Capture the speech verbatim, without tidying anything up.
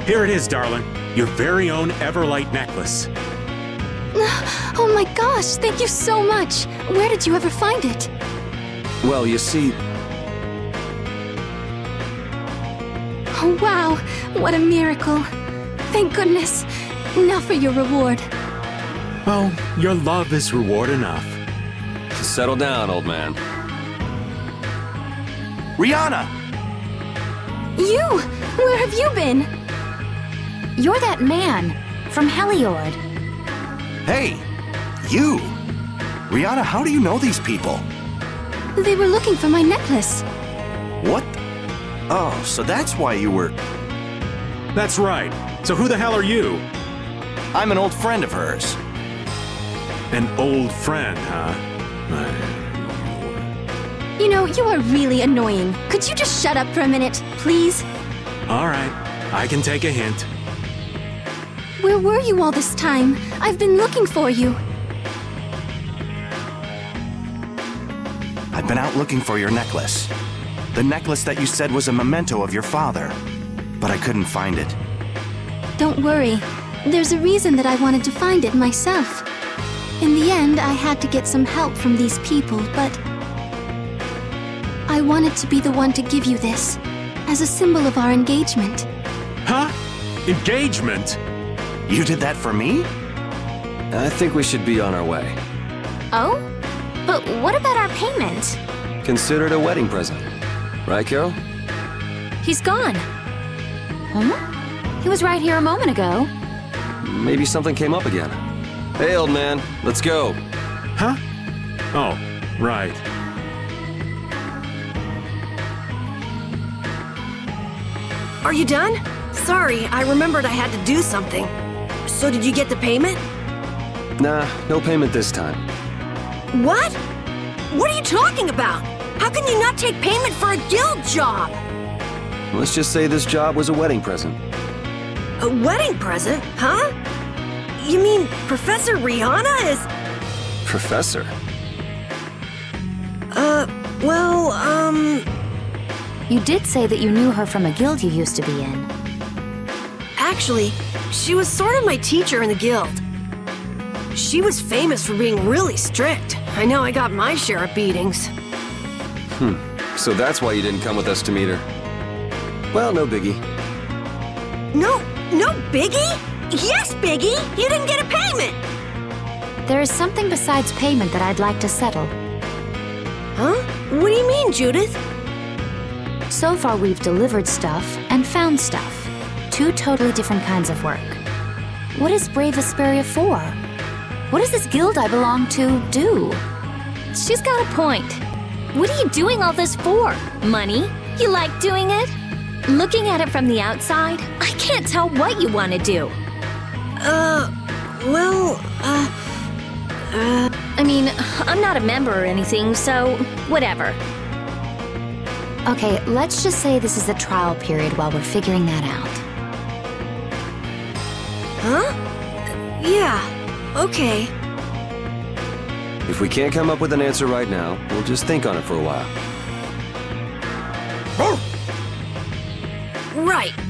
Here it is, darling. Your very own Everlight necklace. Oh my gosh, thank you so much. Where did you ever find it? Well, you see... Oh wow, what a miracle. Thank goodness. Now for your reward. Oh, your love is reward enough. Settle down, old man. Rhianna! You! Where have you been? You're that man from Heliord. Hey! You! Rhianna, how do you know these people? They were looking for my necklace. What? Oh, so that's why you were... That's right. So who the hell are you? I'm an old friend of hers. An old friend, huh? You know, you are really annoying. Could you just shut up for a minute, please? All right, I can take a hint. Where were you all this time? I've been looking for you. I've been out looking for your necklace. The necklace that you said was a memento of your father. But I couldn't find it. Don't worry. There's a reason that I wanted to find it myself. In the end, I had to get some help from these people, but... I wanted to be the one to give you this, as a symbol of our engagement. Huh? Engagement? You did that for me? I think we should be on our way. Oh? But what about our payment? Consider it a wedding present. Right, Carol? He's gone. Huh? He was right here a moment ago. Maybe something came up again. Hey, old man, let's go. Huh? Oh, right. Are you done? Sorry, I remembered I had to do something. So did you get the payment? Nah, no payment this time. What? What are you talking about? How can you not take payment for a guild job? Let's just say this job was a wedding present. A wedding present? Huh? You mean Professor Riahnna is... Professor? Uh, well, um... You did say that you knew her from a guild you used to be in. Actually, she was sort of my teacher in the guild. She was famous for being really strict. I know I got my share of beatings. Hmm, so that's why you didn't come with us to meet her. Well, no biggie. No, no biggie? Yes, biggie! You didn't get a payment! There is something besides payment that I'd like to settle. Huh? What do you mean, Judith? So far we've delivered stuff and found stuff. Two totally different kinds of work. What is Brave Vesperia for? What does this guild I belong to do? She's got a point. What are you doing all this for? Money? You like doing it? Looking at it from the outside, I can't tell what you want to do. Uh, well, uh, uh... I mean, I'm not a member or anything, so whatever. Okay, let's just say this is the trial period while we're figuring that out. Huh? Yeah, okay. If we can't come up with an answer right now, we'll just think on it for a while. Right.